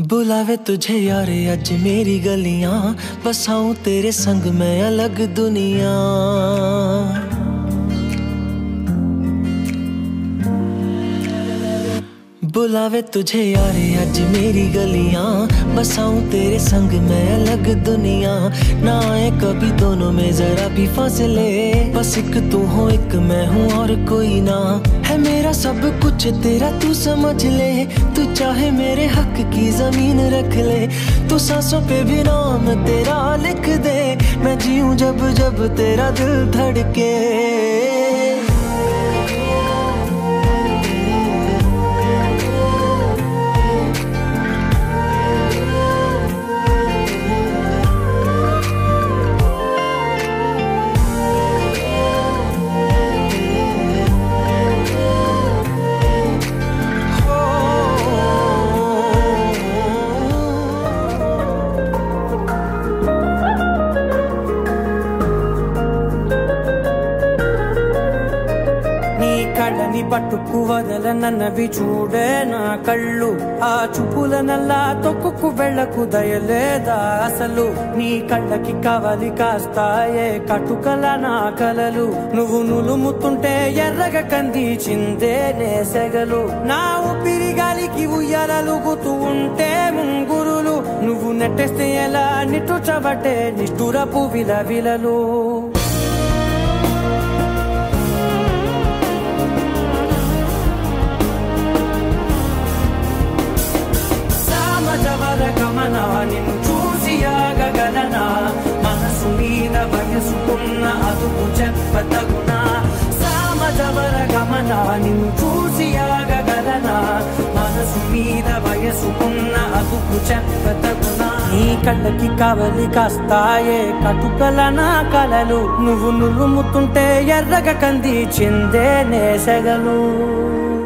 बुलावे तुझे यारे अज मेरी गलियां, बसाऊं तेरे संग मैं अलग दुनिया। बुलावे तुझे यारे अज मेरी गलियां, बसाऊं तेरे संग मैं अलग दुनिया। ना आए कभी दोनों में जरा भी फासले, बस एक तू हो एक मैं हूँ और कोई ना। है मेरा सब कुछ तेरा तू समझ ले, तू चाहे मेरे हक की जमीन रख ले। तू सांसों पे भी नाम तेरा लिख दे, मैं जीऊं जब जब तेरा दिल धड़के। కళ్ళని పట్టుకు వదలనన్నవి చూడే నా కళ్ళు, ఆ చూపులనల్లా తొక్కుకు వెళ్ళకు దయలేదా అసలు? నీ కళ్ళకి కవలి కాస్తాయే కటుకల నా కలలు, నువ్వు నులుముతుంటే ఎర్రగ కందిచిందే నేసెగలు. నా ఊపిరి గాలికి ఉయ్యాలలుగుతూ ఉంటే ముంగురులు, నువ్వు నెట్టేస్తే ఎలా నిట్టుచబట్టే నిష్ఠురపు విలవిలలు. గమనా నిన్ను చూసి ఆగగలనా, మనసు మీద వయసుకున్న అదుపు చెప్పతగునా. సామజవర గమనా నిన్ను చూసి ఆగగలనా, మనసు మీద వయసుకున్న అదుపు చెప్పతగునా. నీ కళ్ళకి కవలి కాస్తాయే కటుకల నా కలలు, నువ్వు నులుముతుంటే ఎర్రగ కంది చిందే నేసెగలు.